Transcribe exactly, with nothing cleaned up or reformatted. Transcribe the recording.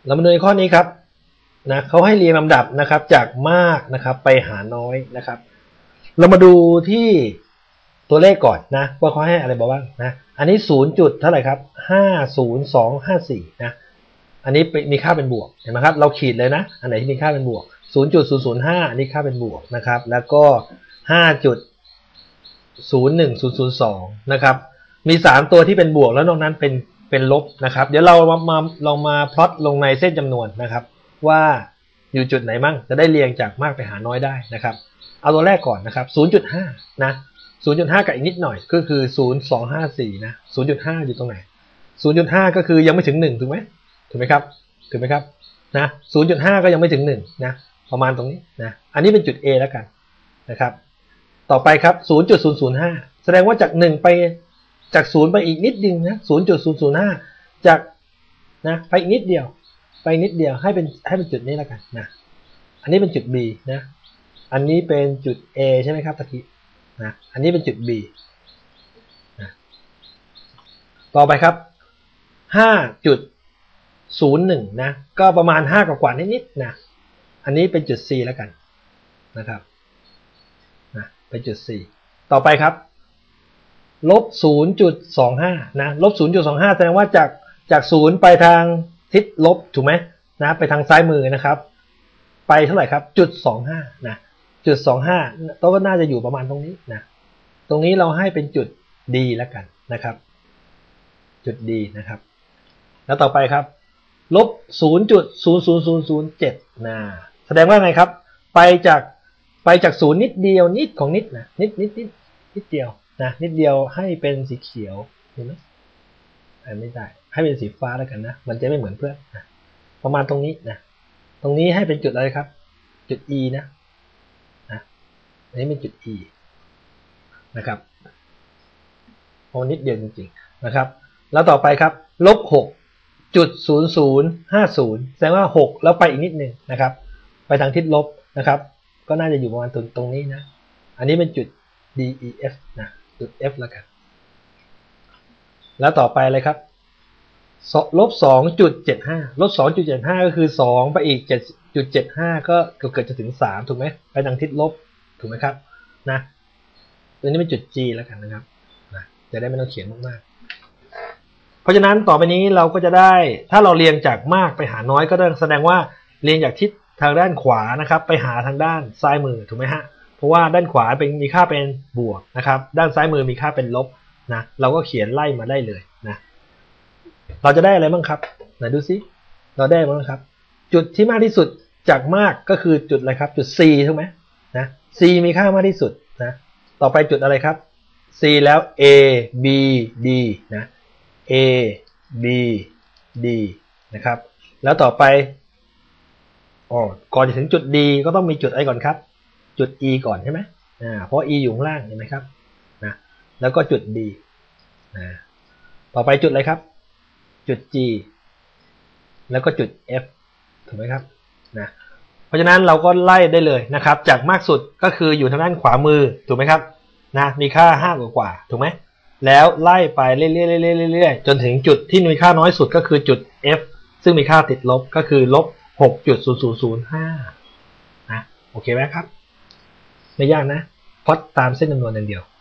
เรามาดูในข้อนี้ครับนะเขาให้เรียงลำดับนะครับจากมากนะครับไปหาน้อยนะครับเรามาดูที่ตัวเลขก่อนนะว่าเขาให้อะไรบ้างนะอันนี้ศูนย์จุดเท่าไหร่ครับห้าศูนย์สองห้าสี่นะอันนี้มีค่าเป็นบวกเห็นไหมครับเราขีดเลยนะอันไหนที่มีค่าเป็นบวก ศูนย์จุดศูนย์ศูนย์ห้า อันนี้ค่าเป็นบวกนะครับแล้วก็ ห้าจุดศูนย์หนึ่งศูนย์ศูนย์สอง นะครับมีสามตัวที่เป็นบวกแล้วนอกนั้นเป็นเป็นลบนะครับเดี๋ยวเรามามาลองมาพลอตลงในเส้นจำนวนนะครับว่าอยู่จุดไหนมั่งจะได้เรียงจากมากไปหาน้อยได้นะครับเอาตัวแรกก่อนนะครับ ศูนย์จุดห้า นะ ศูนย์จุดห้า กับอีกนิดหน่อยก็คือ ศูนย์ สอง ห้า สี่ นะ ศูนย์จุดห้า อยู่ตรงไหน ศูนย์จุดห้า ก็คือยังไม่ถึงหนึ่งถูกไหมถูกไหมครับถูกไหมครับนะ ศูนย์จุดห้า ก็ยังไม่ถึงหนึ่งนะประมาณตรงนี้นะอันนี้เป็นจุด A แล้วกันนะครับต่อไปครับ ศูนย์จุดศูนย์ศูนย์ห้า แสดงว่าจากหนึ่งไปจากศูนย์ไปอีกนิดนึงนะ ศูนย์จุดศูนย์ศูนย์ห้า จากนะไปอีกนิดเดียวไปนิดเดียวให้เป็นให้เป็นจุดนี้แล้วกันนะอันนี้เป็นจุด B นะอันนี้เป็นจุด A ใช่ไหมครับตะกี้นะอันนี้เป็นจุด B นะต่อไปครับ ห้าจุดศูนย์หนึ่ง นะก็ประมาณห้ากว่าๆนิดๆนะอันนี้เป็นจุด C แล้วกันนะครับนะเป็นจุด C ต่อไปครับลบ ศูนย์จุดสองห้า นะลบ ศูนย์จุดสองห้า แสดงว่าจากจากศูนย์ไปทางทิศลบถูกไหมนะไปทางซ้ายมือนะครับไปเท่าไหร่ครับจุดสองห้านะจุดสองห้าตัวก็น่าจะอยู่ประมาณตรงนี้นะตรงนี้เราให้เป็นจุด D แล้วกันนะครับจุด D นะครับแล้วต่อไปครับลบ ศูนย์จุดศูนย์ศูนย์ศูนย์ศูนย์เจ็ด นะแสดงว่าไงครับไปจากไปจากศูนย์นิดเดียวนิดของนิดนะนิดนิดนิดนิดเดียวนะนิดเดียวให้เป็นสีเขียวเห็นไหมไม่ได้ให้เป็นสีฟ้าแล้วกันนะมันจะไม่เหมือนเพื่อนนะประมาณตรงนี้นะตรงนี้ให้เป็นจุดอะไรครับจุด E นะนะอันนี้เป็นจุด E นะครับโอ้นิดเดียวจริงๆนะครับแล้วต่อไปครับลบหกจุดศูนย์ศูนย์ห้าศูนย์แสดงว่าหกแล้วไปอีกนิดนึงนะครับไปทางทิศลบนะครับก็น่าจะอยู่ประมาณตรงตรงนี้นะอันนี้เป็นจุด D E F นะจุด F แล้วกันแล้วต่อไปเลยครับลบ สองจุดเจ็ดห้า ลบ สองจุดเจ็ดห้า ก็คือสองไปอีก เจ็ดจุดเจ็ดห้า ก็เกือบจะถึงสามถูกไหมไปทางทิศลบถูกไหมครับนะตัวนี้เป็นจุด G แล้วกันนะครับนะจะได้ไม่ต้องเขียนมากๆเพราะฉะนั้นต่อไปนี้เราก็จะได้ถ้าเราเรียงจากมากไปหาน้อยก็แสดงว่าเรียงจากทิศทางด้านขวานะครับไปหาทางด้านซ้ายมือถูกไหมฮะเพราะว่าด้านขวาเป็นมีค่าเป็นบวกนะครับด้านซ้ายมือมีค่าเป็นลบนะเราก็เขียนไล่มาได้เลยนะเราจะได้อะไรบ้างครับไหนดูซิเราได้บ้างครับจุดที่มากที่สุดจากมากก็คือจุดอะไรครับจุด C ถูกไหมนะ C มีค่ามากที่สุดนะต่อไปจุดอะไรครับ C แล้ว A B D นะ A B D นะครับแล้วต่อไปอ๋อก่อนจะถึงจุด D ก็ต้องมีจุดอะไรก่อนครับจุด E ก่อนใช่ไหมอ่าเพราะ E อยู่ข้างล่างเห็นไหมครับนะแล้วก็จุด D นะต่อไปจุดอะไรครับจุด G แล้วก็จุด F ถูกไหมครับนะเพราะฉะนั้นเราก็ไล่ได้เลยนะครับจากมากสุดก็คืออยู่ทางด้านขวามือถูกไหมครับนะมีค่าห้ากว่ากว่าถูกไหมแล้วไล่ไปเรื่อยๆเรื่อยๆจนถึงจุดที่มีค่าน้อยสุดก็คือจุด F ซึ่งมีค่าติดลบก็คือลบ หกจุดศูนย์ศูนย์ศูนย์ห้า นะโอเคไหมครับไม่ยากนะพล็อตตามเส้นจำนวนอย่างเดียว